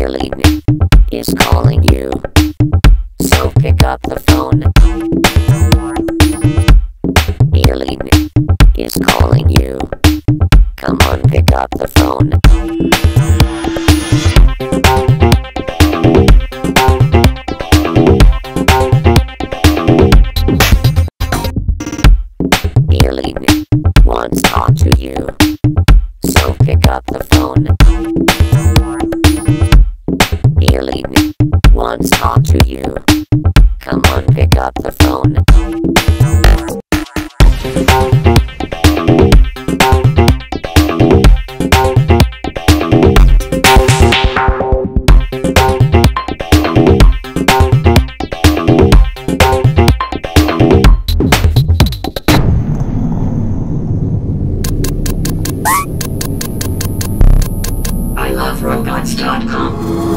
Earlene is calling you, so pick up the phone. Earlene is calling you, come on, pick up the phone. Earlene wants to talk to you, so pick up the phone. Earlene wants to talk to you, come on, pick up the phone. I love robots.com.